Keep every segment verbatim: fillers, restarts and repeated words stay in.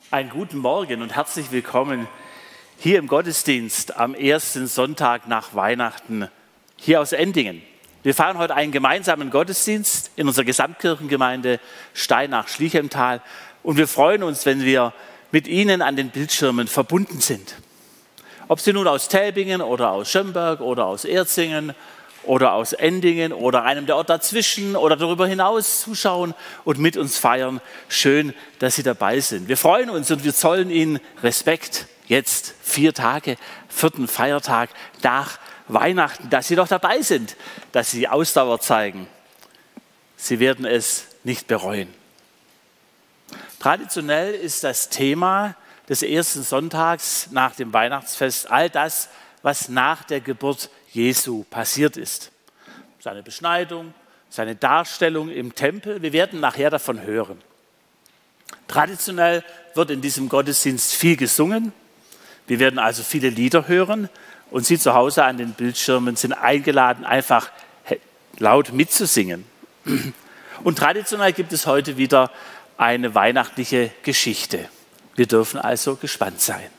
Einen guten Morgen und herzlich willkommen hier im Gottesdienst am ersten Sonntag nach Weihnachten hier aus Endingen. Wir feiern heute einen gemeinsamen Gottesdienst in unserer Gesamtkirchengemeinde Steinach-Schlichemtal und wir freuen uns, wenn wir mit Ihnen an den Bildschirmen verbunden sind. Ob Sie nun aus Telbingen oder aus Schömberg oder aus Erzingen oder aus Endingen oder einem der Orte dazwischen oder darüber hinaus zuschauen und mit uns feiern. Schön, dass Sie dabei sind. Wir freuen uns und wir zollen Ihnen Respekt. Jetzt vier Tage, vierten Feiertag nach Weihnachten, dass Sie doch dabei sind, dass Sie Ausdauer zeigen. Sie werden es nicht bereuen. Traditionell ist das Thema des ersten Sonntags nach dem Weihnachtsfest all das, was nach der Geburt Jesu passiert ist. Seine Beschneidung, seine Darstellung im Tempel, wir werden nachher davon hören. Traditionell wird in diesem Gottesdienst viel gesungen. Wir werden also viele Lieder hören und Sie zu Hause an den Bildschirmen sind eingeladen, einfach laut mitzusingen. Und traditionell gibt es heute wieder eine weihnachtliche Geschichte. Wir dürfen also gespannt sein.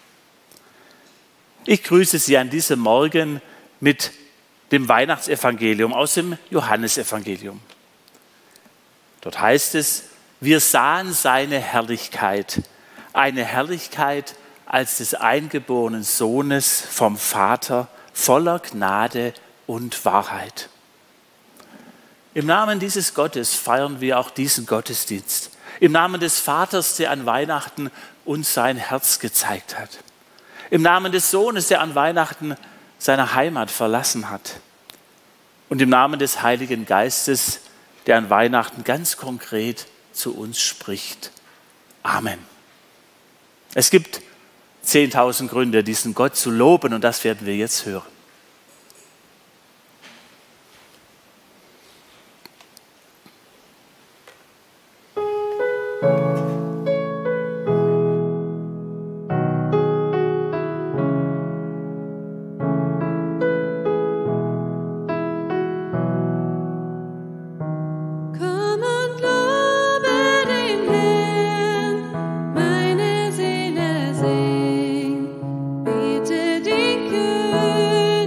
Ich grüße Sie an diesem Morgen mit dem Weihnachtsevangelium aus dem Johannesevangelium. Dort heißt es, wir sahen seine Herrlichkeit, eine Herrlichkeit als des eingeborenen Sohnes vom Vater, voller Gnade und Wahrheit. Im Namen dieses Gottes feiern wir auch diesen Gottesdienst. Im Namen des Vaters, der an Weihnachten uns sein Herz gezeigt hat. Im Namen des Sohnes, der an Weihnachten seine Heimat verlassen hat. Und im Namen des Heiligen Geistes, der an Weihnachten ganz konkret zu uns spricht. Amen. Es gibt zehntausend Gründe, diesen Gott zu loben, und das werden wir jetzt hören. Bitte den König.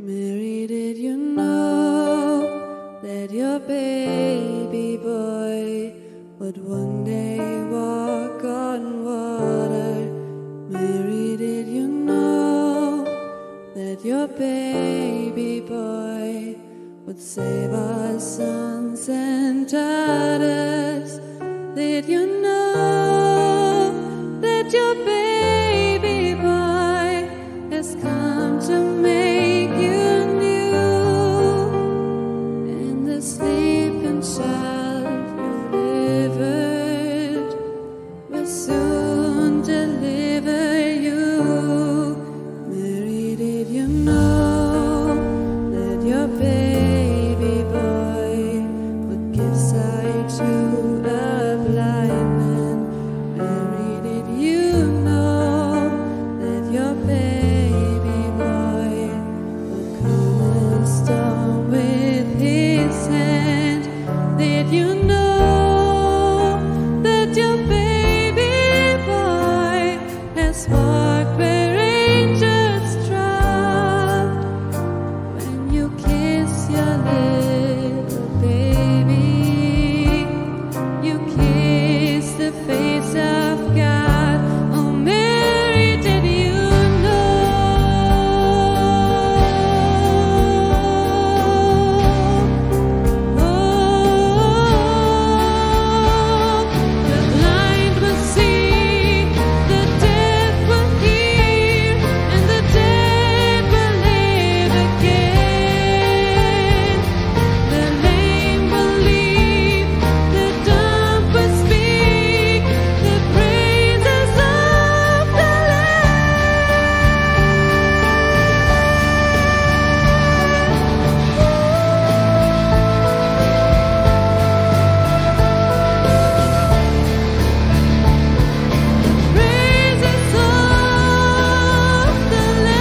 Mary, did you know that your baby boy would one day walk on water? Mary, did you know that your baby boy would save our sons and daughters? Did you know that your baby boy has come to make you new? And the sleeping child you delivered will soon deliver you. Mary, did you know that your baby boy would give sight to a blind man? Mary, did you know that your baby boy would calm a storm with his hand? Did you know that your baby boy has walked where angels trod? When you kiss your little baby, you kiss the face of God. Oh, Mary, did you know? Oh, the blind will see, the deaf will hear, and the dead will live again. The lame will leap, the dumb will speak, the praises of the praises of the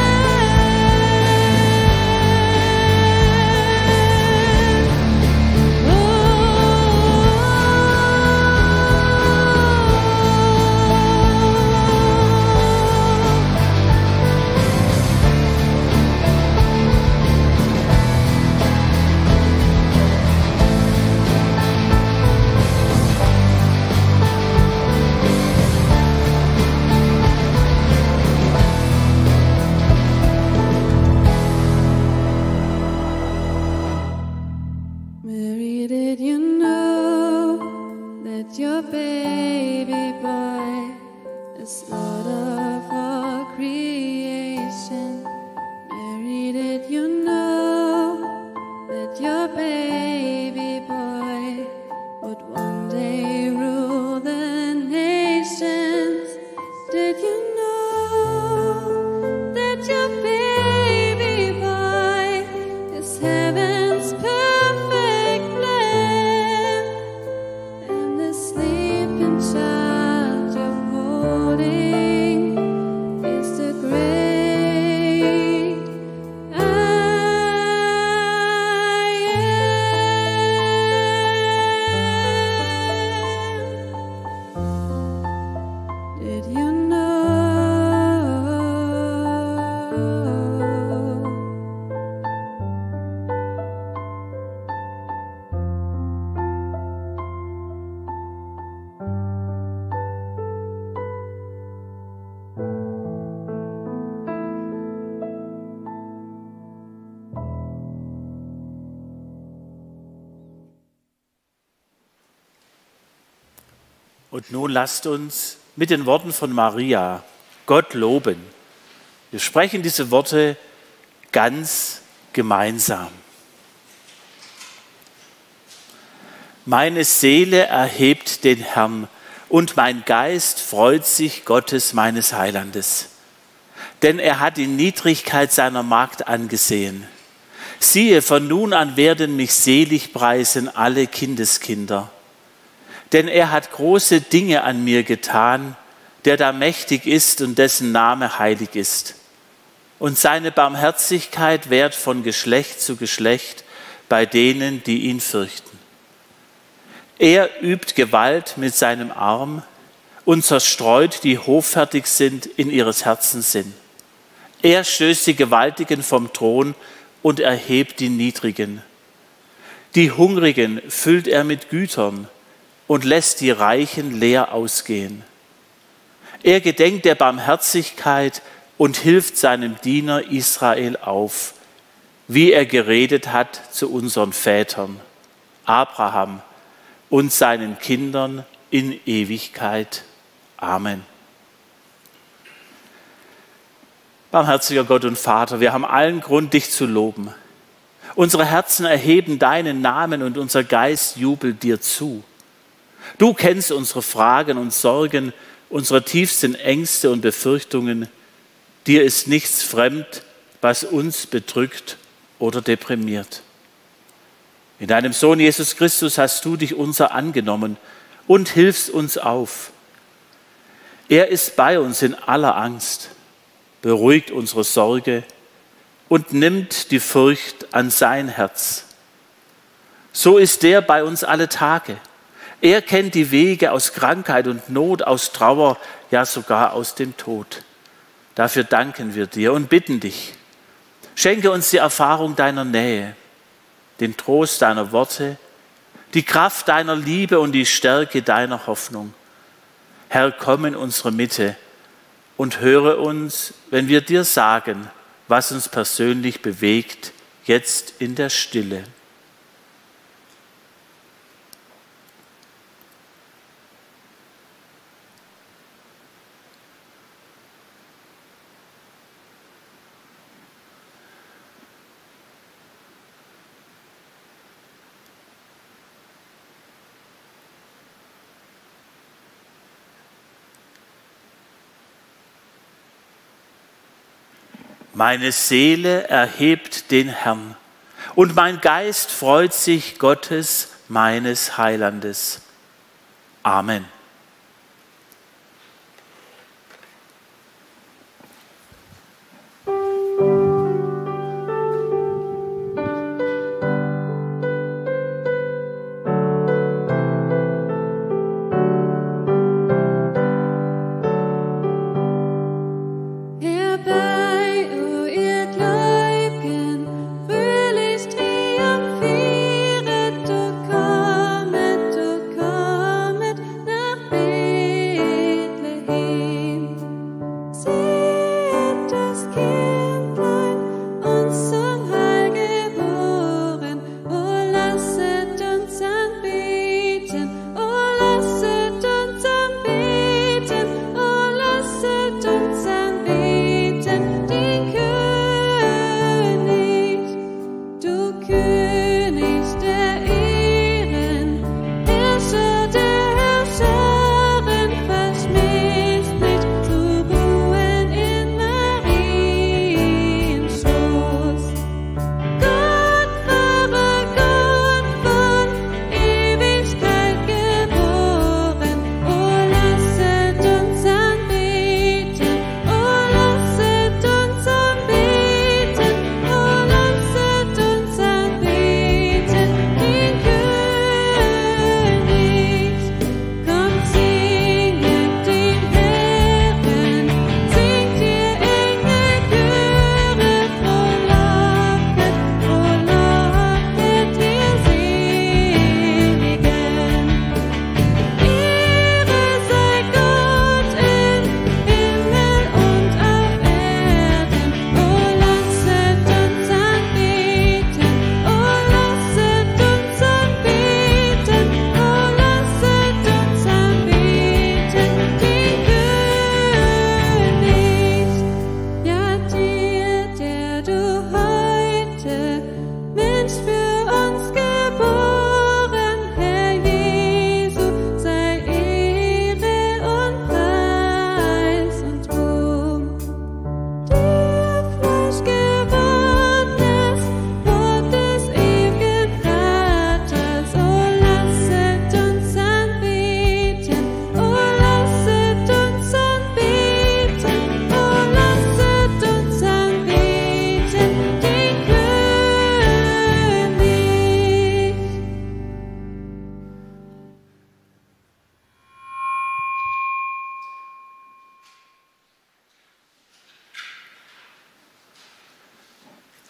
Mary, did you know that your baby boy is Lord of all creation? Mary, did you know that your baby boy would one day rule the nations? Did you know that your baby boy is heaven's perfect plan? And the sleeping child you're holding is the great I am. Did you know? Und nun lasst uns mit den Worten von Maria Gott loben. Wir sprechen diese Worte ganz gemeinsam. Meine Seele erhebt den Herrn und mein Geist freut sich Gottes meines Heilandes. Denn er hat die Niedrigkeit seiner Magd angesehen. Siehe, von nun an werden mich selig preisen alle Kindeskinder. Denn er hat große Dinge an mir getan, der da mächtig ist und dessen Name heilig ist. Und seine Barmherzigkeit währt von Geschlecht zu Geschlecht bei denen, die ihn fürchten. Er übt Gewalt mit seinem Arm und zerstreut, die hoffärtig sind in ihres Herzens Sinn. Er stößt die Gewaltigen vom Thron und erhebt die Niedrigen. Die Hungrigen füllt er mit Gütern und lässt die Reichen leer ausgehen. Er gedenkt der Barmherzigkeit und hilft seinem Diener Israel auf, wie er geredet hat zu unseren Vätern, Abraham und seinen Kindern in Ewigkeit. Amen. Barmherziger Gott und Vater, wir haben allen Grund, dich zu loben. Unsere Herzen erheben deinen Namen und unser Geist jubelt dir zu. Du kennst unsere Fragen und Sorgen, unsere tiefsten Ängste und Befürchtungen. Dir ist nichts fremd, was uns bedrückt oder deprimiert. In deinem Sohn Jesus Christus hast du dich unser angenommen und hilfst uns auf. Er ist bei uns in aller Angst, beruhigt unsere Sorge und nimmt die Furcht an sein Herz. So ist er bei uns alle Tage. Er kennt die Wege aus Krankheit und Not, aus Trauer, ja sogar aus dem Tod. Dafür danken wir dir und bitten dich, schenke uns die Erfahrung deiner Nähe, den Trost deiner Worte, die Kraft deiner Liebe und die Stärke deiner Hoffnung. Herr, komm in unsere Mitte und höre uns, wenn wir dir sagen, was uns persönlich bewegt, jetzt in der Stille. Meine Seele erhebt den Herrn und mein Geist freut sich Gottes, meines Heilandes. Amen. Nach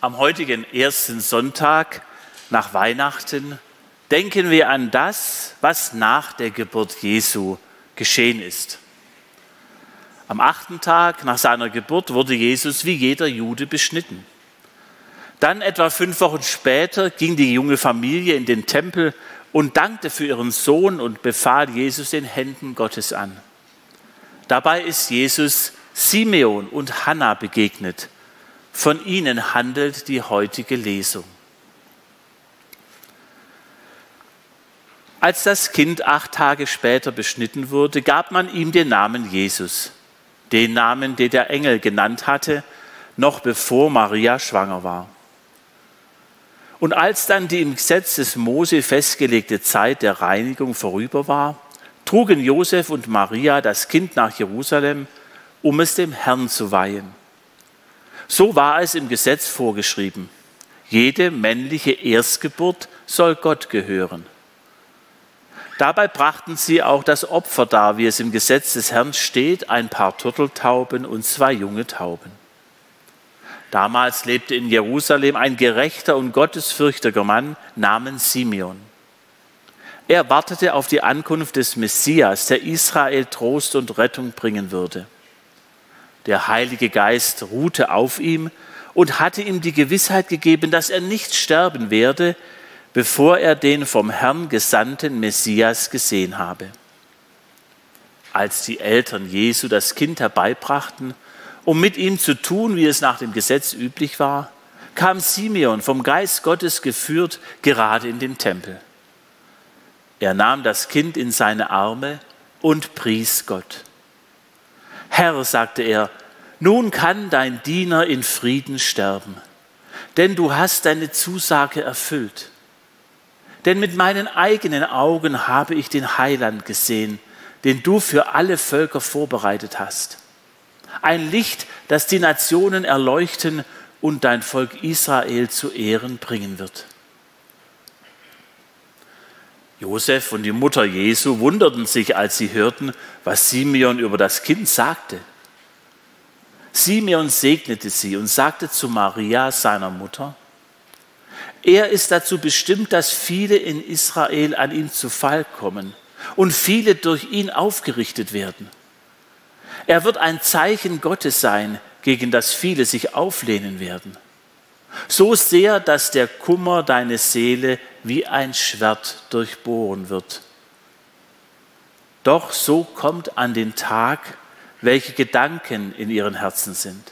Am heutigen ersten Sonntag nach Weihnachten denken wir an das, was nach der Geburt Jesu geschehen ist. Am achten Tag nach seiner Geburt wurde Jesus wie jeder Jude beschnitten. Dann etwa fünf Wochen später ging die junge Familie in den Tempel und dankte für ihren Sohn und befahl Jesus den Händen Gottes an. Dabei ist Jesus Simeon und Hannah begegnet. Von ihnen handelt die heutige Lesung. Als das Kind acht Tage später beschnitten wurde, gab man ihm den Namen Jesus, den Namen, den der Engel genannt hatte, noch bevor Maria schwanger war. Und als dann die im Gesetz des Mose festgelegte Zeit der Reinigung vorüber war, trugen Josef und Maria das Kind nach Jerusalem, um es dem Herrn zu weihen. So war es im Gesetz vorgeschrieben. Jede männliche Erstgeburt soll Gott gehören. Dabei brachten sie auch das Opfer dar, wie es im Gesetz des Herrn steht, ein paar Turteltauben und zwei junge Tauben. Damals lebte in Jerusalem ein gerechter und gottesfürchtiger Mann namens Simeon. Er wartete auf die Ankunft des Messias, der Israel Trost und Rettung bringen würde. Der Heilige Geist ruhte auf ihm und hatte ihm die Gewissheit gegeben, dass er nicht sterben werde, bevor er den vom Herrn gesandten Messias gesehen habe. Als die Eltern Jesu das Kind herbeibrachten, um mit ihm zu tun, wie es nach dem Gesetz üblich war, kam Simeon vom Geist Gottes geführt gerade in den Tempel. Er nahm das Kind in seine Arme und pries Gott. Herr, sagte er, nun kann dein Diener in Frieden sterben, denn du hast deine Zusage erfüllt. Denn mit meinen eigenen Augen habe ich den Heiland gesehen, den du für alle Völker vorbereitet hast. Ein Licht, das die Nationen erleuchten und dein Volk Israel zu Ehren bringen wird. Josef und die Mutter Jesu wunderten sich, als sie hörten, was Simeon über das Kind sagte. Simeon segnete sie und sagte zu Maria, seiner Mutter: Er ist dazu bestimmt, dass viele in Israel an ihm zu Fall kommen und viele durch ihn aufgerichtet werden. Er wird ein Zeichen Gottes sein, gegen das viele sich auflehnen werden. So sehr, dass der Kummer deine Seele wie ein Schwert durchbohren wird. Doch so kommt an den Tag, welche Gedanken in ihren Herzen sind.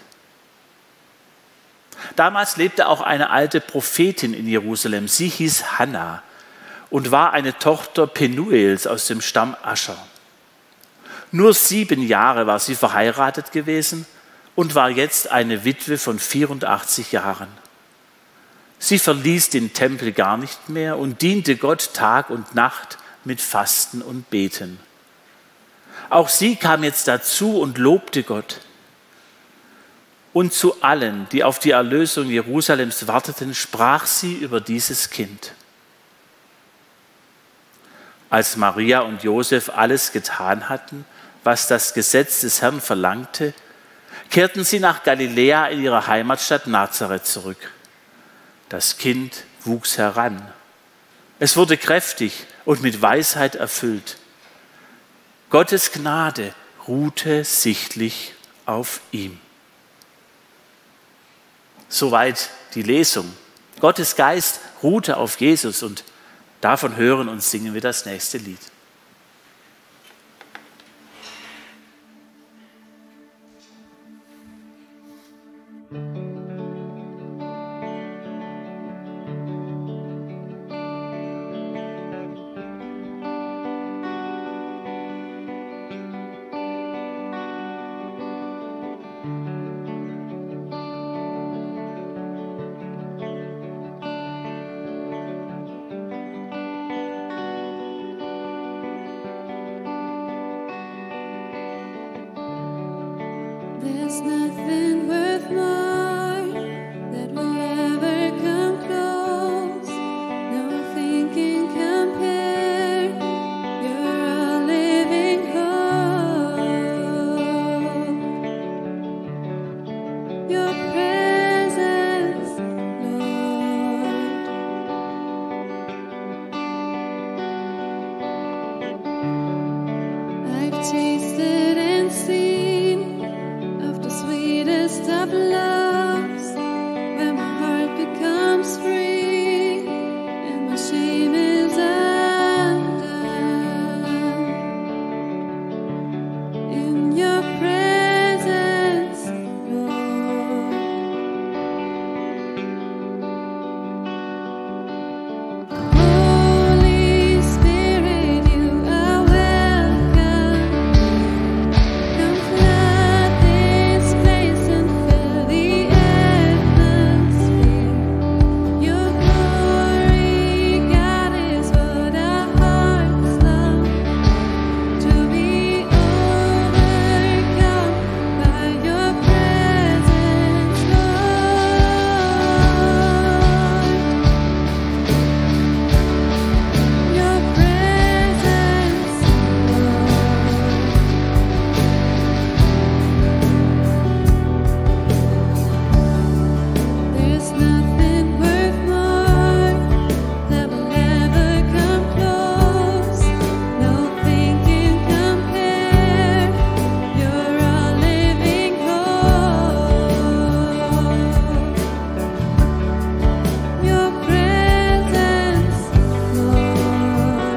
Damals lebte auch eine alte Prophetin in Jerusalem. Sie hieß Hannah und war eine Tochter Penuels aus dem Stamm Ascher. Nur sieben Jahre war sie verheiratet gewesen und war jetzt eine Witwe von vierundachtzig Jahren. Sie verließ den Tempel gar nicht mehr und diente Gott Tag und Nacht mit Fasten und Beten. Auch sie kam jetzt dazu und lobte Gott. Und zu allen, die auf die Erlösung Jerusalems warteten, sprach sie über dieses Kind. Als Maria und Josef alles getan hatten, was das Gesetz des Herrn verlangte, kehrten sie nach Galiläa in ihre Heimatstadt Nazareth zurück. Das Kind wuchs heran. Es wurde kräftig und mit Weisheit erfüllt. Gottes Gnade ruhte sichtlich auf ihm. Soweit die Lesung. Gottes Geist ruhte auf Jesus und davon hören und singen wir das nächste Lied. There's nothing worth more that will ever come close. Nothing can compare. You're a living hope. Your presence tasted and seen of the sweetest of loves, when my heart becomes free and my shame is undone. In your presence, Lord. Holy Spirit, you are welcome. Come flood this place and fill the atmosphere. Your glory, God, is what our hearts love. To be overcome by your presence, Lord. Your presence, Lord. There's nothing worth more that will ever come close. Nothing can compare. You're our living hope. Your presence, Lord.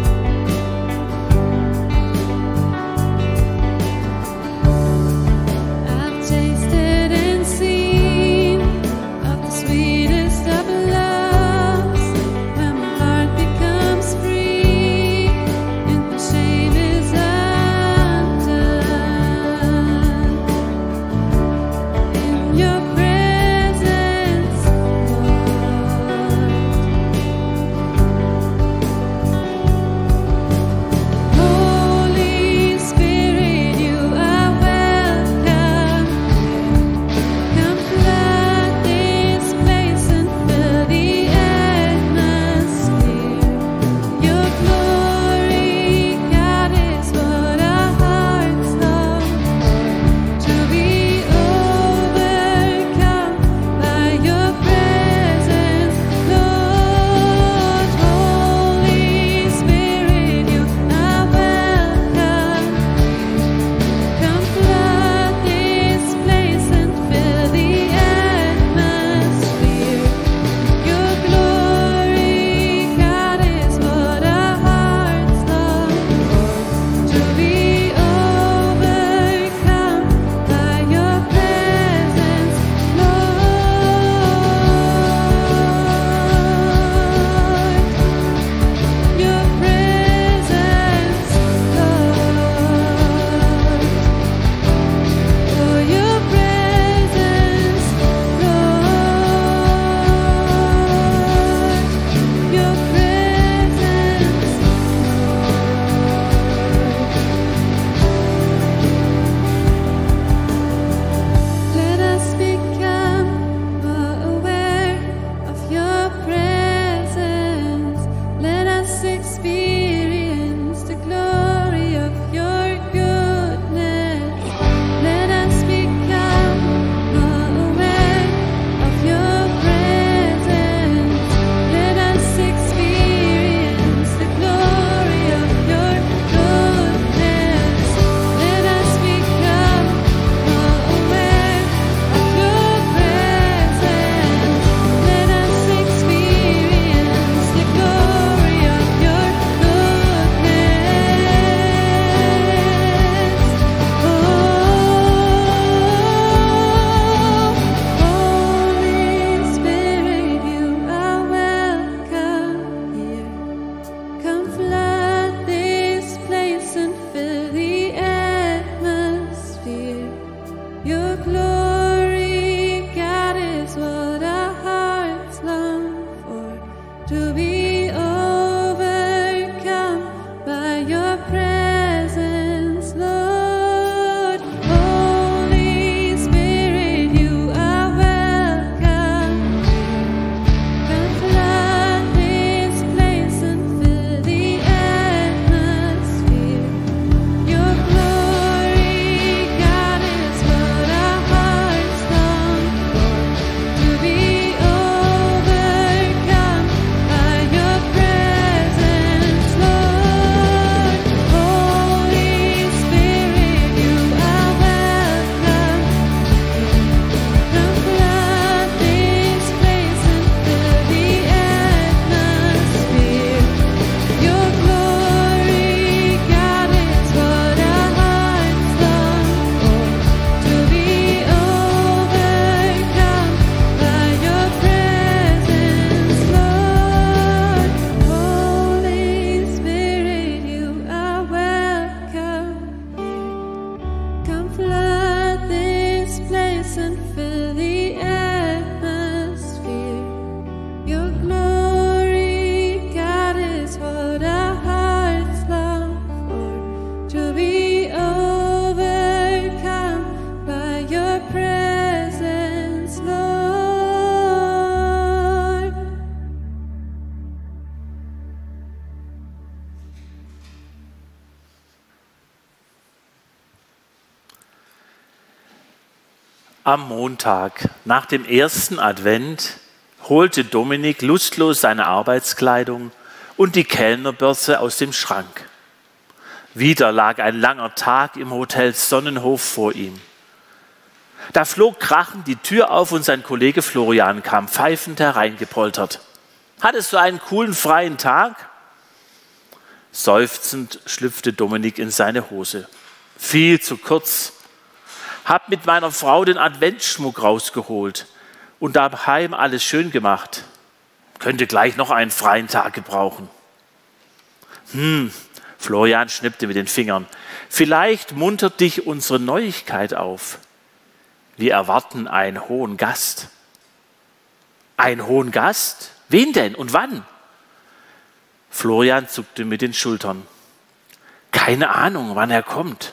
I've tasted and seen of the sweetest of loves, when my heart becomes free and my shame is undone. In your presence, Lord. Holy Spirit, you are welcome. Come flood this place and fill the atmosphere. Your glory, God, is what our hearts long for. To be overcome by your presence, Lord. Holy Spirit, you are welcome. Come flood this place and fill the atmosphere. Your glory, God, is what our hearts long for. To be overcome by your presence, Lord. Your presence, Lord. For your presence, Lord. Your presence, Lord. Let us become more aware of your presence. Let us experience the glory of your goodness. Let us become more aware of your presence. Let us experience the glory of your goodness. Let us become more aware of your presence. Let us experience the glory of your goodness. Oh, Holy Spirit, you are welcome here. Come flood this place and fill the atmosphere. Your glory, God, is what our hearts long for. To be overcome by your presence, Lord. Holy Spirit, you are welcome. Come flood this place and fill the atmosphere. Your glory, God, is what our hearts long for. To be overcome by Am Montag nach dem ersten Advent holte Dominik lustlos seine Arbeitskleidung und die Kellnerbörse aus dem Schrank. Wieder lag ein langer Tag im Hotel Sonnenhof vor ihm. Da flog krachend die Tür auf und sein Kollege Florian kam pfeifend hereingepoltert. »Hattest du einen coolen freien Tag?« Seufzend schlüpfte Dominik in seine Hose. »Viel zu kurz. Hab mit meiner Frau den Adventsschmuck rausgeholt und daheim alles schön gemacht. Könnte gleich noch einen freien Tag gebrauchen.« Hm, Florian schnippte mit den Fingern. »Vielleicht muntert dich unsere Neuigkeit auf. Wir erwarten einen hohen Gast.« »Einen hohen Gast? Wen denn und wann?« Florian zuckte mit den Schultern. »Keine Ahnung, wann er kommt.«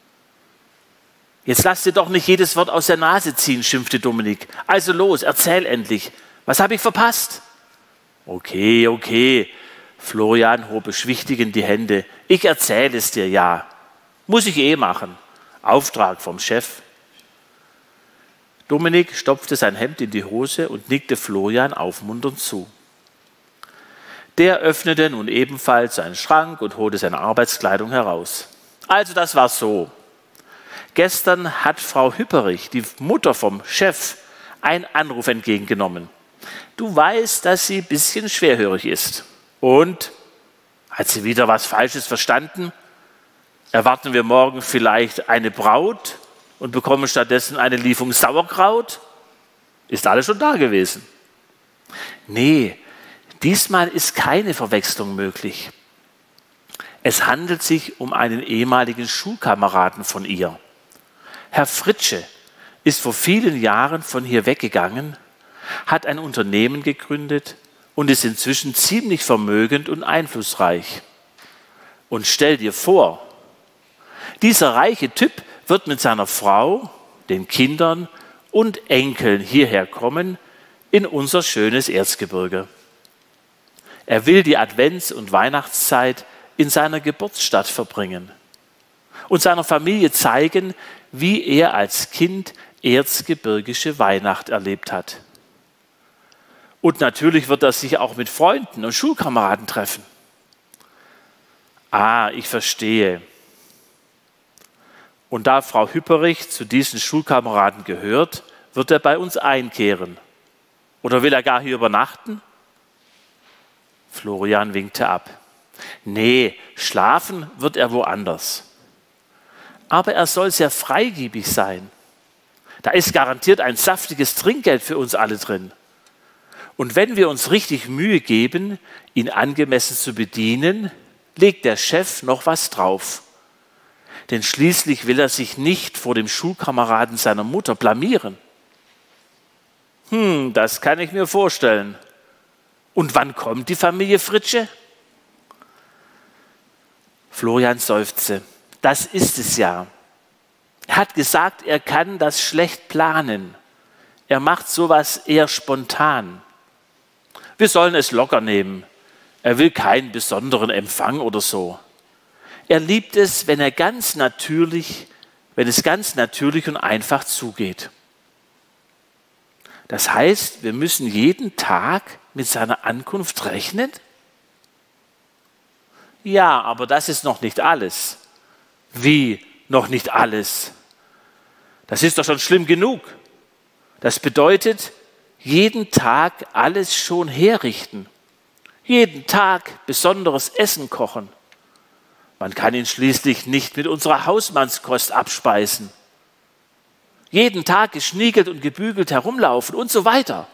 »Jetzt lass dir doch nicht jedes Wort aus der Nase ziehen«, schimpfte Dominik. »Also los, erzähl endlich. Was habe ich verpasst?« »Okay, okay.« Florian hob beschwichtigend die Hände. »Ich erzähle es dir, ja. Muss ich eh machen. Auftrag vom Chef.« Dominik stopfte sein Hemd in die Hose und nickte Florian aufmunternd zu. Der öffnete nun ebenfalls seinen Schrank und holte seine Arbeitskleidung heraus. »Also das war so. Gestern hat Frau Hüpperich, die Mutter vom Chef, einen Anruf entgegengenommen. Du weißt, dass sie ein bisschen schwerhörig ist. Und hat sie wieder was Falsches verstanden? Erwarten wir morgen vielleicht eine Braut und bekommen stattdessen eine Lieferung Sauerkraut? Ist alles schon da gewesen?« »Nee, diesmal ist keine Verwechslung möglich. Es handelt sich um einen ehemaligen Schulkameraden von ihr. Herr Fritsche ist vor vielen Jahren von hier weggegangen, hat ein Unternehmen gegründet und ist inzwischen ziemlich vermögend und einflussreich. Und stell dir vor, dieser reiche Typ wird mit seiner Frau, den Kindern und Enkeln hierher kommen in unser schönes Erzgebirge. Er will die Advents- und Weihnachtszeit in seiner Geburtsstadt verbringen und seiner Familie zeigen, wie er als Kind erzgebirgische Weihnacht erlebt hat. Und natürlich wird er sich auch mit Freunden und Schulkameraden treffen.« »Ah, ich verstehe. Und da Frau Hüpperich zu diesen Schulkameraden gehört, wird er bei uns einkehren. Oder will er gar hier übernachten?« Florian winkte ab. »Nee, schlafen wird er woanders. Aber er soll sehr freigebig sein. Da ist garantiert ein saftiges Trinkgeld für uns alle drin. Und wenn wir uns richtig Mühe geben, ihn angemessen zu bedienen, legt der Chef noch was drauf. Denn schließlich will er sich nicht vor dem Schulkameraden seiner Mutter blamieren.« »Hm, das kann ich mir vorstellen. Und wann kommt die Familie Fritsche?« Florian seufzte. »Das ist es ja. Er hat gesagt, er kann das schlecht planen. Er macht sowas eher spontan. Wir sollen es locker nehmen. Er will keinen besonderen Empfang oder so. Er liebt es, wenn er ganz natürlich, wenn es ganz natürlich und einfach zugeht. Das heißt, wir müssen jeden Tag mit seiner Ankunft rechnen?« »Ja, aber das ist noch nicht alles.« »Wie noch nicht alles? Das ist doch schon schlimm genug. Das bedeutet, jeden Tag alles schon herrichten. Jeden Tag besonderes Essen kochen. Man kann ihn schließlich nicht mit unserer Hausmannskost abspeisen. Jeden Tag geschniegelt und gebügelt herumlaufen und so weiter.«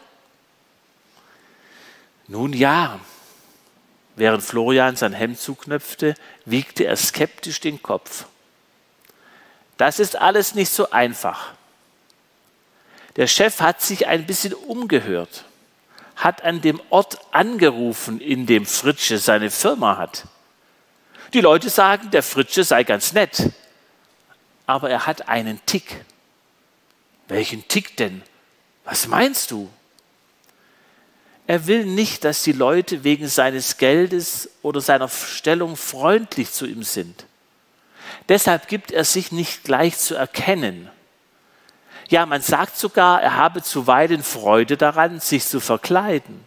»Nun ja.« Während Florian sein Hemd zuknöpfte, wiegte er skeptisch den Kopf. »Das ist alles nicht so einfach. Der Chef hat sich ein bisschen umgehört, hat an dem Ort angerufen, in dem Fritsche seine Firma hat. Die Leute sagen, der Fritsche sei ganz nett, aber er hat einen Tick.« »Welchen Tick denn? Was meinst du?« Er will nicht, dass die Leute wegen seines Geldes oder seiner Stellung freundlich zu ihm sind. Deshalb gibt er sich nicht gleich zu erkennen. Ja, man sagt sogar, er habe zuweilen Freude daran, sich zu verkleiden.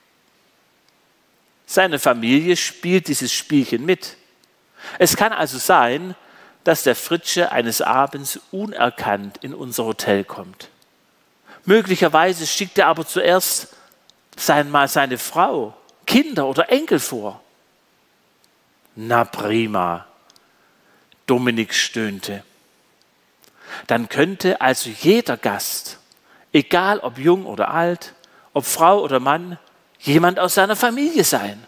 Seine Familie spielt dieses Spielchen mit. Es kann also sein, dass der Fritzsche eines Abends unerkannt in unser Hotel kommt. Möglicherweise schickt er aber zuerst sein, mal seine Frau, Kinder oder Enkel vor. Na prima, Dominik stöhnte. Dann könnte also jeder Gast, egal ob jung oder alt, ob Frau oder Mann, jemand aus seiner Familie sein.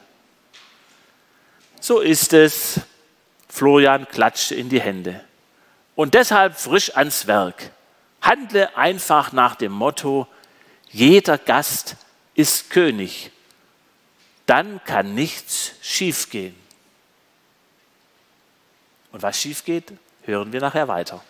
So ist es. Florian klatschte in die Hände. Und deshalb frisch ans Werk. Handle einfach nach dem Motto, jeder Gast ist König. Dann kann nichts schiefgehen. Und was schief geht, hören wir nachher weiter.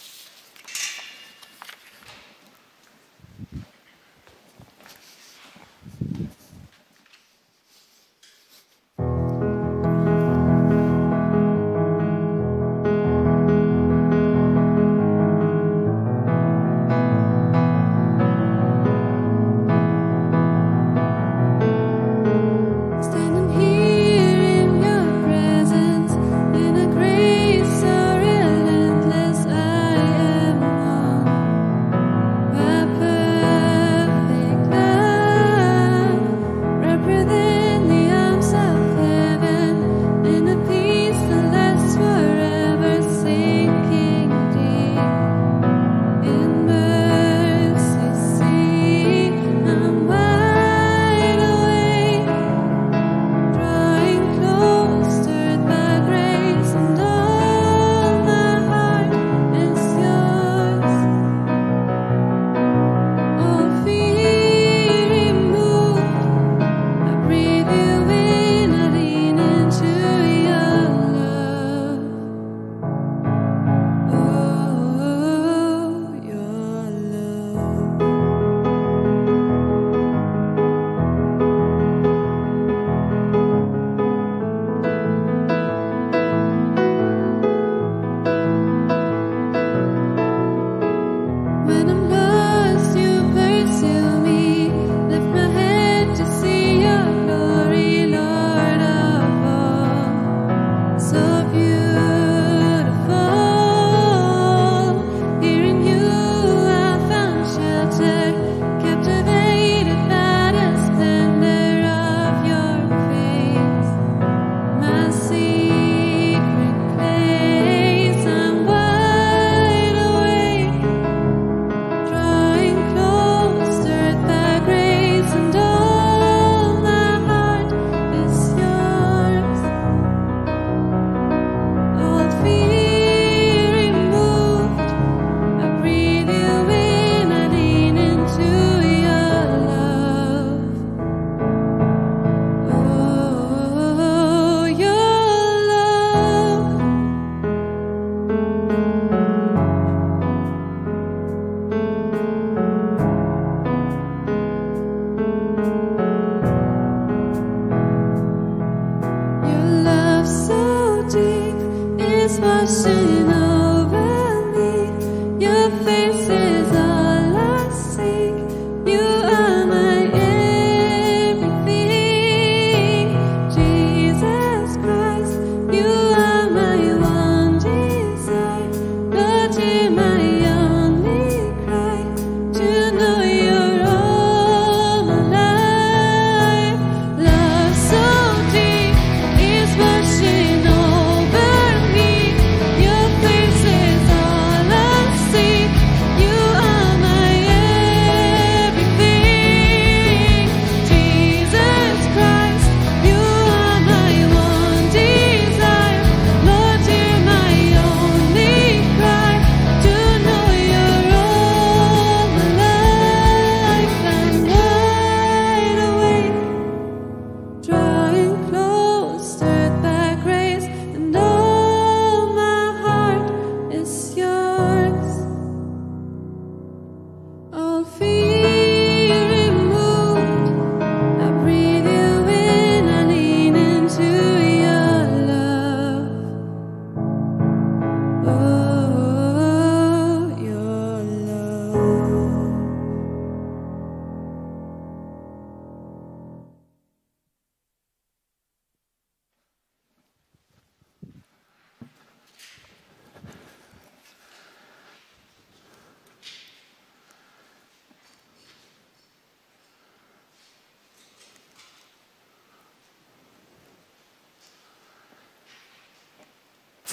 Standing here in your presence, in a grace so relentless, I am one. A perfect love, represent the arms of heaven, in a peace that lasts forever, sinking deep in mercy. See, I'm wide awake. Drawing close, stirred by grace, and all my heart is yours. All fear removed, I breathe you in, I lean into your love. Oh, your love. When I'm lost, you pursue me. Lift my head to see your glory, Lord of all. So beautiful. Here in you I found shelter, captivated by the splendor of your face. My secret place, I'm wide awake. Drawing close, stirred by grace, and all my heart is yours. All fear removed, I breathe you in, I lean into your love. Oh, your love. Your love so deep is washing over me. Your face is all I seek. You are my everything. Jesus Christ, you are my one desire. Lord, hear my only cry, to know you're all my life. Love so deep is washing over me. Your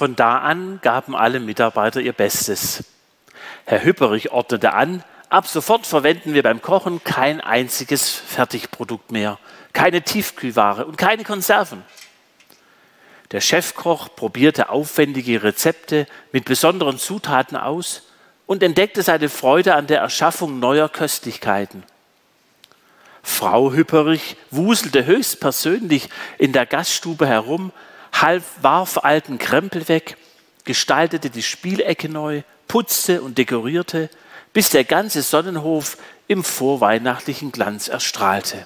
Von da an gaben alle Mitarbeiter ihr Bestes. Herr Hüpperich ordnete an, ab sofort verwenden wir beim Kochen kein einziges Fertigprodukt mehr, keine Tiefkühlware und keine Konserven. Der Chefkoch probierte aufwendige Rezepte mit besonderen Zutaten aus und entdeckte seine Freude an der Erschaffung neuer Köstlichkeiten. Frau Hüpperich wuselte höchstpersönlich in der Gaststube herum, half, warf alten Krempel weg, gestaltete die Spielecke neu, putzte und dekorierte, bis der ganze Sonnenhof im vorweihnachtlichen Glanz erstrahlte.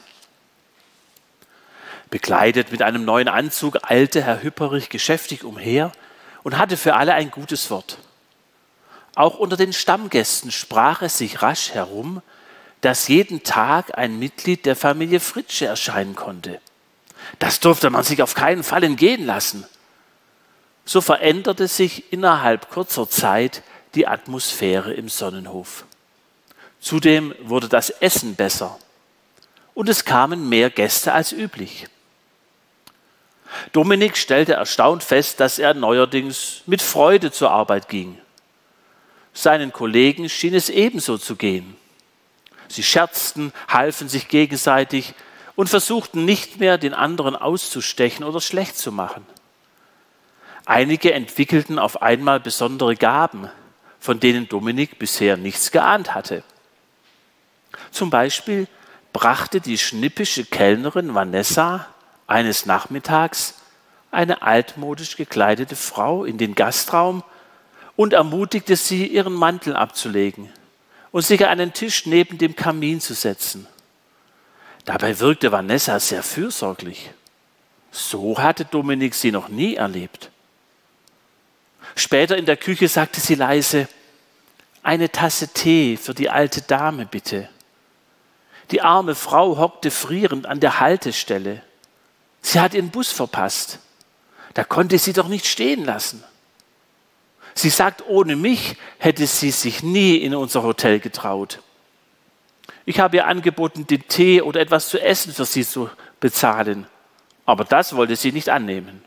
Bekleidet mit einem neuen Anzug eilte Herr Hüpperich geschäftig umher und hatte für alle ein gutes Wort. Auch unter den Stammgästen sprach es sich rasch herum, dass jeden Tag ein Mitglied der Familie Fritzsche erscheinen konnte. Das durfte man sich auf keinen Fall entgehen lassen. So veränderte sich innerhalb kurzer Zeit die Atmosphäre im Sonnenhof. Zudem wurde das Essen besser und es kamen mehr Gäste als üblich. Dominik stellte erstaunt fest, dass er neuerdings mit Freude zur Arbeit ging. Seinen Kollegen schien es ebenso zu gehen. Sie scherzten, halfen sich gegenseitig und versuchten nicht mehr, den anderen auszustechen oder schlecht zu machen. Einige entwickelten auf einmal besondere Gaben, von denen Dominik bisher nichts geahnt hatte. Zum Beispiel brachte die schnippische Kellnerin Vanessa eines Nachmittags eine altmodisch gekleidete Frau in den Gastraum und ermutigte sie, ihren Mantel abzulegen und sich an einen Tisch neben dem Kamin zu setzen. Dabei wirkte Vanessa sehr fürsorglich. So hatte Dominik sie noch nie erlebt. Später in der Küche sagte sie leise: „Eine Tasse Tee für die alte Dame, bitte." Die arme Frau hockte frierend an der Haltestelle. Sie hat ihren Bus verpasst. Da konnte sie doch nicht stehen lassen. Sie sagt, ohne mich hätte sie sich nie in unser Hotel getraut. Ich habe ihr angeboten, den Tee oder etwas zu essen für sie zu bezahlen. Aber das wollte sie nicht annehmen.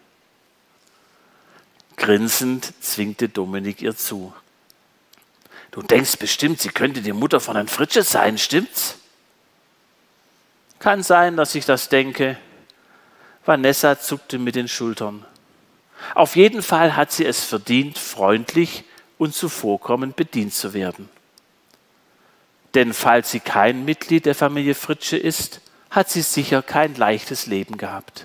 Grinsend zwinkte Dominik ihr zu: „Du denkst bestimmt, sie könnte die Mutter von Herrn Fritzsche sein, stimmt's?" „Kann sein, dass ich das denke." Vanessa zuckte mit den Schultern. Auf jeden Fall hat sie es verdient, freundlich und zuvorkommend bedient zu werden. Denn falls sie kein Mitglied der Familie Fritzsche ist, hat sie sicher kein leichtes Leben gehabt.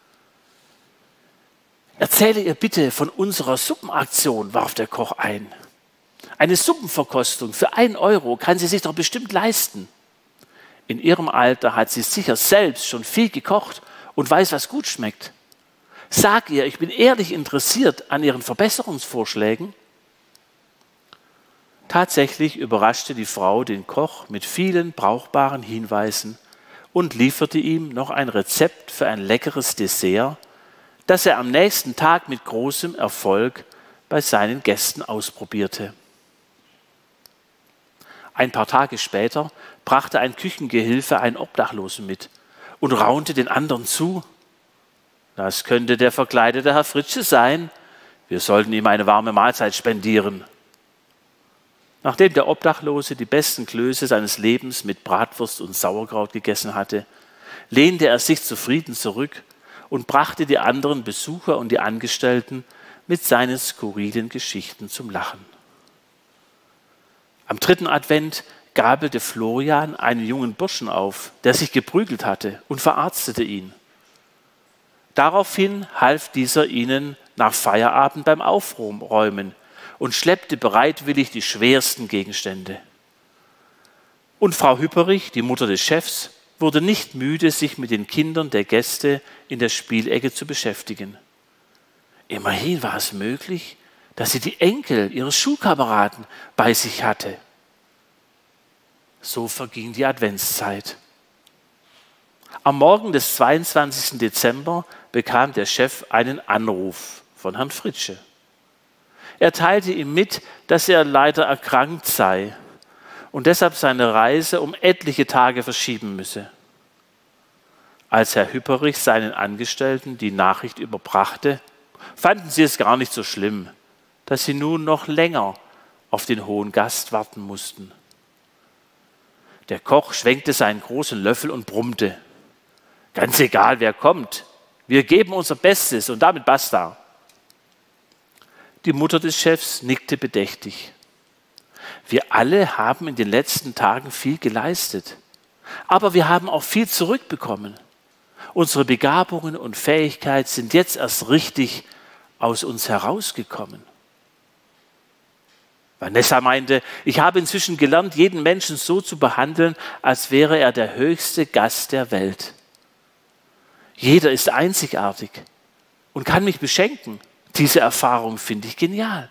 „Erzähle ihr bitte von unserer Suppenaktion", warf der Koch ein. „Eine Suppenverkostung für ein Euro kann sie sich doch bestimmt leisten. In ihrem Alter hat sie sicher selbst schon viel gekocht und weiß, was gut schmeckt. Sag ihr, ich bin ehrlich interessiert an ihren Verbesserungsvorschlägen." Tatsächlich überraschte die Frau den Koch mit vielen brauchbaren Hinweisen und lieferte ihm noch ein Rezept für ein leckeres Dessert, das er am nächsten Tag mit großem Erfolg bei seinen Gästen ausprobierte. Ein paar Tage später brachte ein Küchengehilfe einen Obdachlosen mit und raunte den anderen zu: „Das könnte der verkleidete Herr Fritzsche sein. Wir sollten ihm eine warme Mahlzeit spendieren." Nachdem der Obdachlose die besten Klöße seines Lebens mit Bratwurst und Sauerkraut gegessen hatte, lehnte er sich zufrieden zurück und brachte die anderen Besucher und die Angestellten mit seinen skurrilen Geschichten zum Lachen. Am dritten Advent gabelte Florian einen jungen Burschen auf, der sich geprügelt hatte, und verarztete ihn. Daraufhin half dieser ihnen nach Feierabend beim Aufräumen und schleppte bereitwillig die schwersten Gegenstände. Und Frau Hüpperich, die Mutter des Chefs, wurde nicht müde, sich mit den Kindern der Gäste in der Spielecke zu beschäftigen. Immerhin war es möglich, dass sie die Enkel ihres Schulkameraden bei sich hatte. So verging die Adventszeit. Am Morgen des zweiundzwanzigsten Dezember bekam der Chef einen Anruf von Herrn Fritzsche. Er teilte ihm mit, dass er leider erkrankt sei und deshalb seine Reise um etliche Tage verschieben müsse. Als Herr Hüpperich seinen Angestellten die Nachricht überbrachte, fanden sie es gar nicht so schlimm, dass sie nun noch länger auf den hohen Gast warten mussten. Der Koch schwenkte seinen großen Löffel und brummte: Ganz egal, wer kommt, wir geben unser Bestes und damit basta. Die Mutter des Chefs nickte bedächtig. Wir alle haben in den letzten Tagen viel geleistet, aber wir haben auch viel zurückbekommen. Unsere Begabungen und Fähigkeiten sind jetzt erst richtig aus uns herausgekommen. Vanessa meinte, ich habe inzwischen gelernt, jeden Menschen so zu behandeln, als wäre er der höchste Gast der Welt. Jeder ist einzigartig und kann mich beschenken. Diese Erfahrung finde ich genial.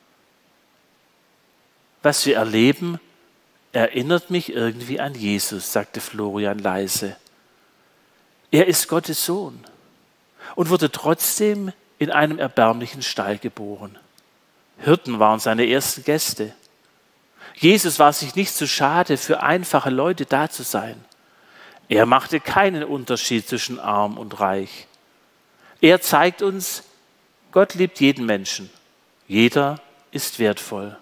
Was wir erleben, erinnert mich irgendwie an Jesus, sagte Florian leise. Er ist Gottes Sohn und wurde trotzdem in einem erbärmlichen Stall geboren. Hirten waren seine ersten Gäste. Jesus war sich nicht zu schade, für einfache Leute da zu sein. Er machte keinen Unterschied zwischen arm und reich. Er zeigt uns, Gott liebt jeden Menschen. Jeder ist wertvoll.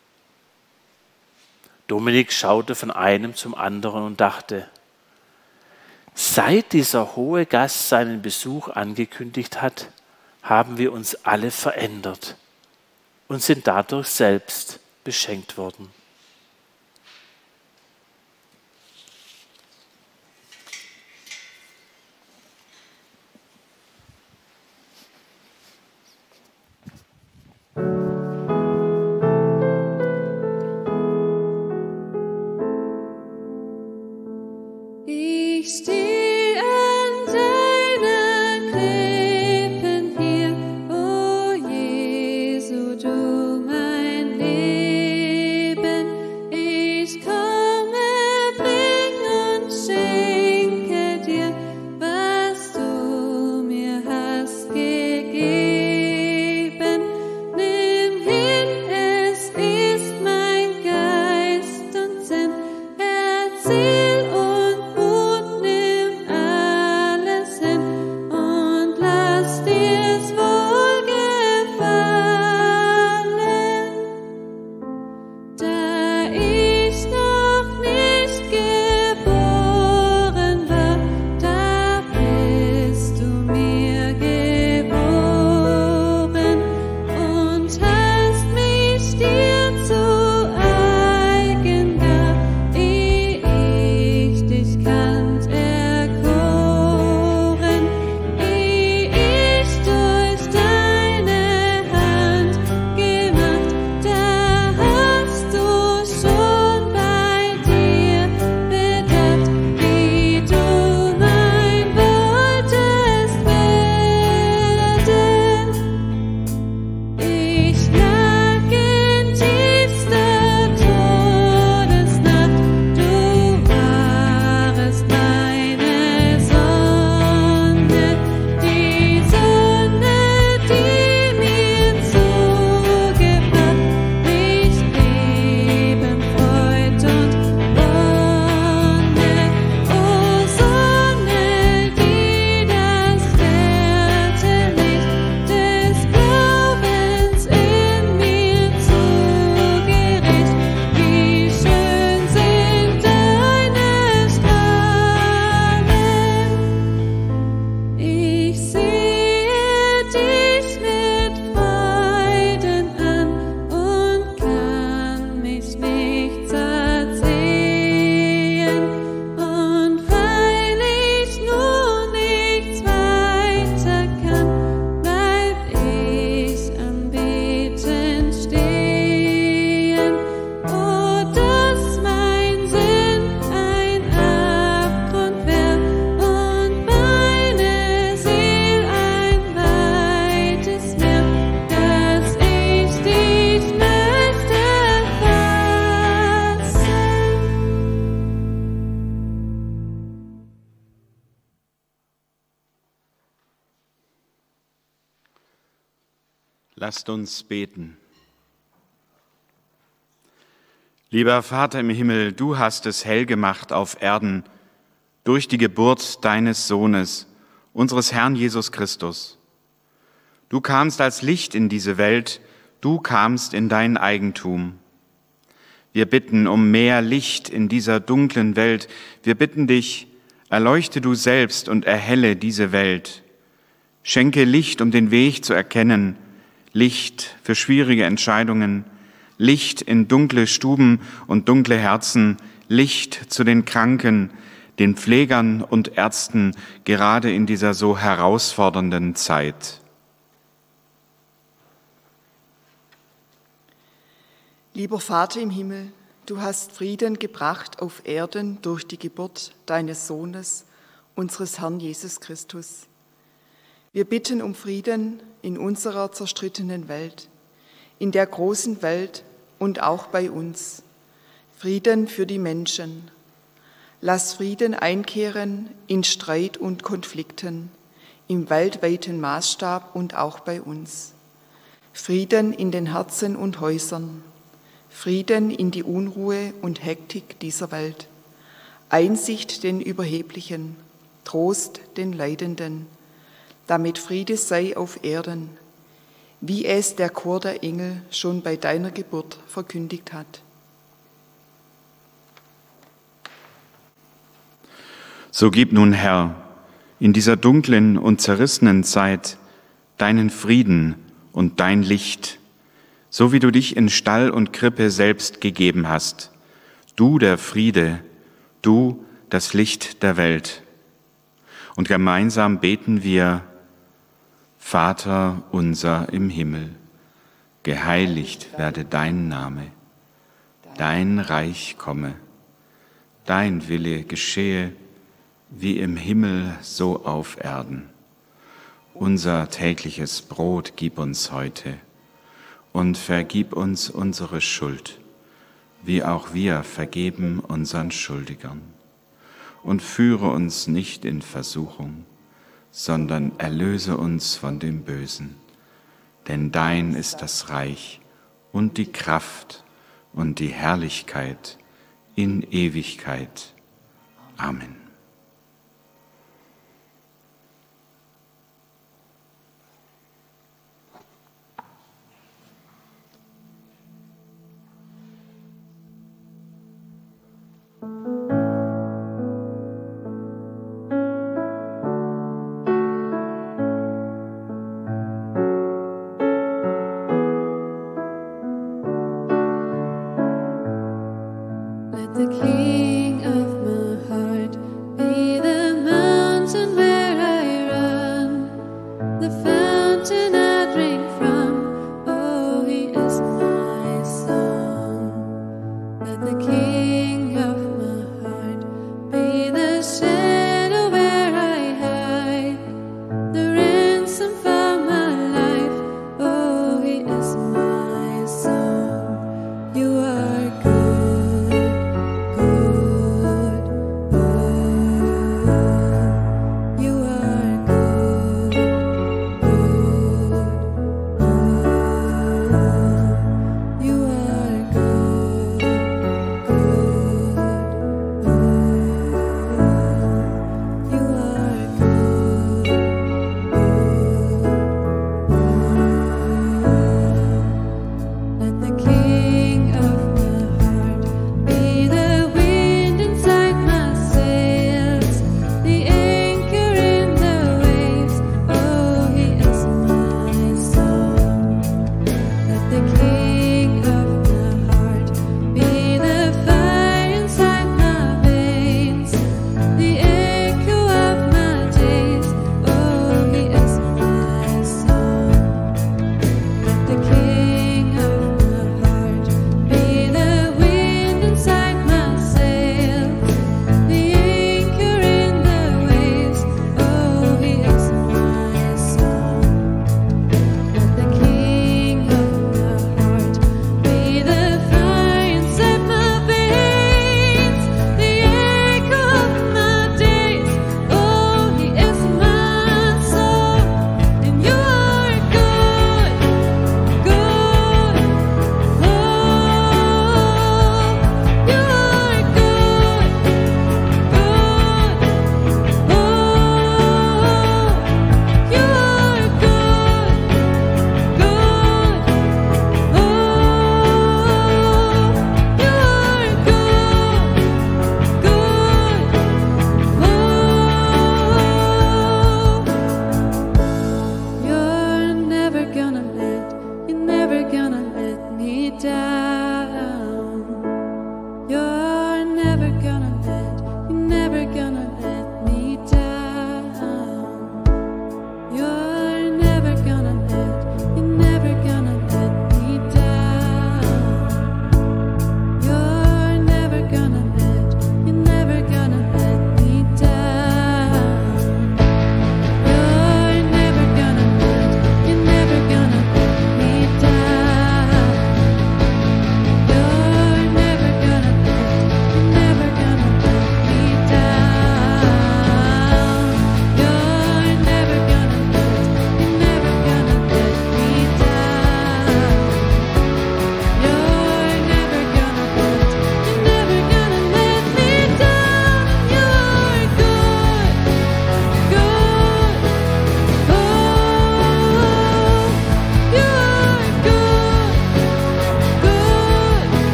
Dominik schaute von einem zum anderen und dachte, seit dieser hohe Gast seinen Besuch angekündigt hat, haben wir uns alle verändert und sind dadurch selbst beschenkt worden. Ich stehe an deiner Krippen hier, o Jesu, du mein Leben. Ich komme, bring und schenke dir, was du mir hast gegeben. Nimm hin, es ist mein Geist und Sinn, erzähl Lasst uns beten. Lieber Vater im Himmel, du hast es hell gemacht auf Erden durch die Geburt deines Sohnes, unseres Herrn Jesus Christus. Du kamst als Licht in diese Welt, du kamst in dein Eigentum. Wir bitten um mehr Licht in dieser dunklen Welt. Wir bitten dich, erleuchte du selbst und erhelle diese Welt. Schenke Licht, um den Weg zu erkennen, Licht für schwierige Entscheidungen, Licht in dunkle Stuben und dunkle Herzen, Licht zu den Kranken, den Pflegern und Ärzten, gerade in dieser so herausfordernden Zeit. Lieber Vater im Himmel, du hast Frieden gebracht auf Erden durch die Geburt deines Sohnes, unseres Herrn Jesus Christus. Wir bitten um Frieden in unserer zerstrittenen Welt, in der großen Welt und auch bei uns. Frieden für die Menschen. Lass Frieden einkehren in Streit und Konflikten, im weltweiten Maßstab und auch bei uns. Frieden in den Herzen und Häusern. Frieden in die Unruhe und Hektik dieser Welt. Einsicht den Überheblichen, Trost den Leidenden, damit Friede sei auf Erden, wie es der Chor der Engel schon bei deiner Geburt verkündigt hat. So gib nun, Herr, in dieser dunklen und zerrissenen Zeit deinen Frieden und dein Licht, so wie du dich in Stall und Krippe selbst gegeben hast, du der Friede, du das Licht der Welt. Und gemeinsam beten wir: Vater unser im Himmel, geheiligt werde dein Name, dein Reich komme, dein Wille geschehe, wie im Himmel so auf Erden. Unser tägliches Brot gib uns heute und vergib uns unsere Schuld, wie auch wir vergeben unseren Schuldigern. Und führe uns nicht in Versuchung, sondern erlöse uns von dem Bösen. Denn dein ist das Reich und die Kraft und die Herrlichkeit in Ewigkeit. Amen. Let the King of my heart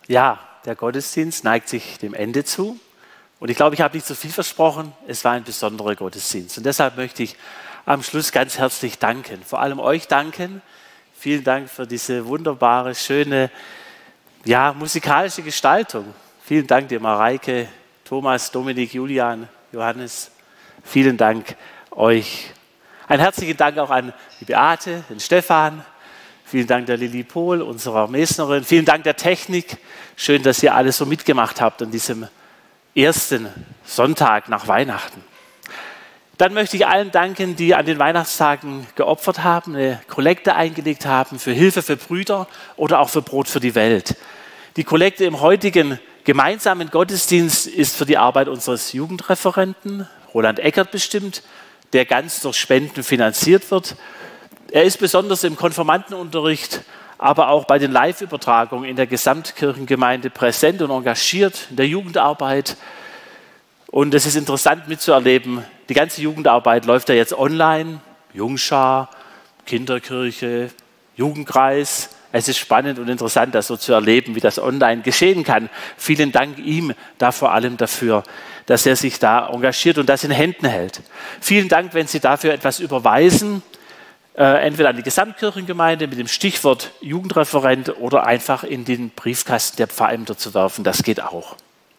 Ja, der Gottesdienst neigt sich dem Ende zu. Und ich glaube, ich habe nicht so viel versprochen. Es war ein besonderer Gottesdienst. Und deshalb möchte ich am Schluss ganz herzlich danken. Vor allem euch danken. Vielen Dank für diese wunderbare, schöne, ja, musikalische Gestaltung. Vielen Dank dir, Mareike, Thomas, Dominik, Julian, Johannes. Vielen Dank euch. Ein herzlichen Dank auch an die Beate, den Stefan. Vielen Dank der Lilly Pohl, unserer Mesnerin. Vielen Dank der Technik. Schön, dass ihr alles so mitgemacht habt an diesem ersten Sonntag nach Weihnachten. Dann möchte ich allen danken, die an den Weihnachtstagen geopfert haben, eine Kollekte eingelegt haben für Hilfe für Brüder oder auch für Brot für die Welt. Die Kollekte im heutigen gemeinsamen Gottesdienst ist für die Arbeit unseres Jugendreferenten Roland Eckert bestimmt, der ganz durch Spenden finanziert wird. Er ist besonders im Konfirmandenunterricht, aber auch bei den Live-Übertragungen in der Gesamtkirchengemeinde präsent und engagiert in der Jugendarbeit. Und es ist interessant mitzuerleben, die ganze Jugendarbeit läuft ja jetzt online, Jungschar, Kinderkirche, Jugendkreis. Es ist spannend und interessant, das so zu erleben, wie das online geschehen kann. Vielen Dank ihm da vor allem dafür, dass er sich da engagiert und das in Händen hält. Vielen Dank, wenn Sie dafür etwas überweisen, äh, entweder an die Gesamtkirchengemeinde mit dem Stichwort Jugendreferent oder einfach in den Briefkasten der Pfarrämter zu werfen. Das geht auch.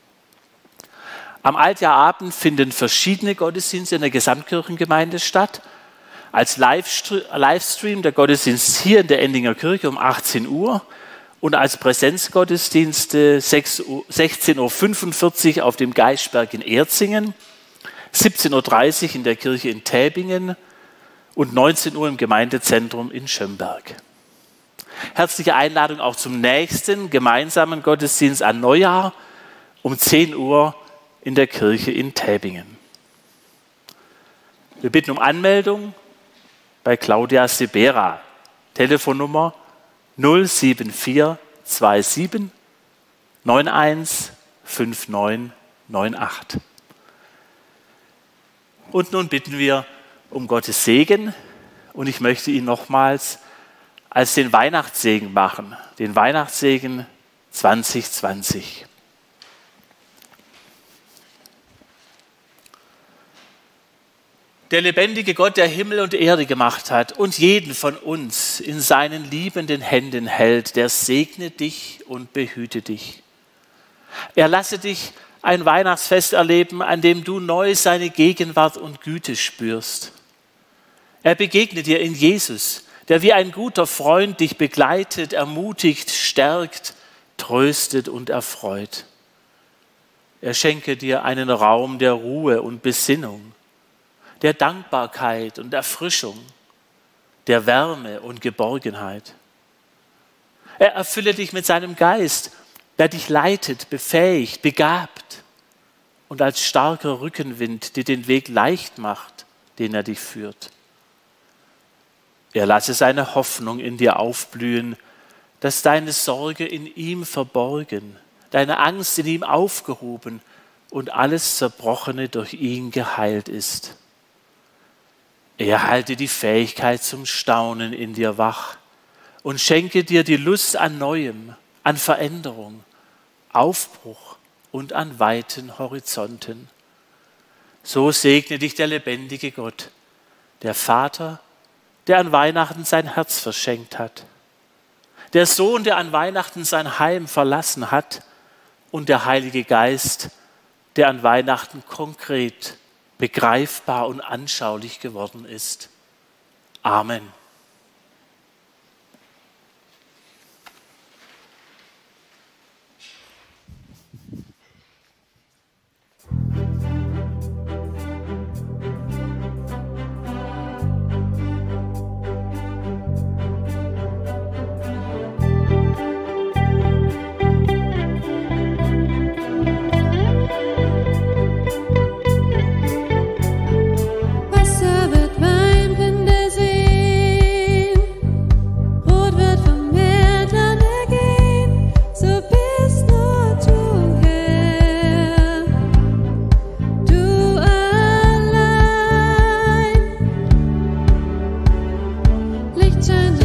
Am Altjahrabend finden verschiedene Gottesdienste in der Gesamtkirchengemeinde statt. Als Livestream der Gottesdienst hier in der Endinger Kirche um achtzehn Uhr und als Präsenzgottesdienste sechzehn Uhr fünfundvierzig auf dem Geisberg in Erzingen, siebzehn Uhr dreißig in der Kirche in Täbingen und neunzehn Uhr im Gemeindezentrum in Schömberg. Herzliche Einladung auch zum nächsten gemeinsamen Gottesdienst an Neujahr um zehn Uhr in der Kirche in Täbingen. Wir bitten um Anmeldung bei Claudia Sibera. Telefonnummer null sieben vier zwei sieben neun eins fünf neun neun acht. Und nun bitten wir um Gottes Segen und ich möchte ihn nochmals als den Weihnachtssegen machen, den Weihnachtssegen zwanzig zwanzig. Der lebendige Gott, der Himmel und Erde gemacht hat und jeden von uns in seinen liebenden Händen hält, der segne dich und behüte dich. Er lasse dich ein Weihnachtsfest erleben, an dem du neu seine Gegenwart und Güte spürst. Er begegne dir in Jesus, der wie ein guter Freund dich begleitet, ermutigt, stärkt, tröstet und erfreut. Er schenke dir einen Raum der Ruhe und Besinnung, der Dankbarkeit und Erfrischung, der Wärme und Geborgenheit. Er erfülle dich mit seinem Geist, der dich leitet, befähigt, begabt und als starker Rückenwind dir den Weg leicht macht, den er dich führt. Er lasse seine Hoffnung in dir aufblühen, dass deine Sorge in ihm verborgen, deine Angst in ihm aufgehoben und alles Zerbrochene durch ihn geheilt ist. Er halte die Fähigkeit zum Staunen in dir wach und schenke dir die Lust an Neuem, an Veränderung, Aufbruch und an weiten Horizonten. So segne dich der lebendige Gott, der Vater, der an Weihnachten sein Herz verschenkt hat, der Sohn, der an Weihnachten sein Heim verlassen hat und der Heilige Geist, der an Weihnachten konkret begreifbar und anschaulich geworden ist. Amen. Wasser wird Wein, Blinde sehen, Rot wird vom Meer dran ergehen, so bist nur du Herr, du allein. Licht scheint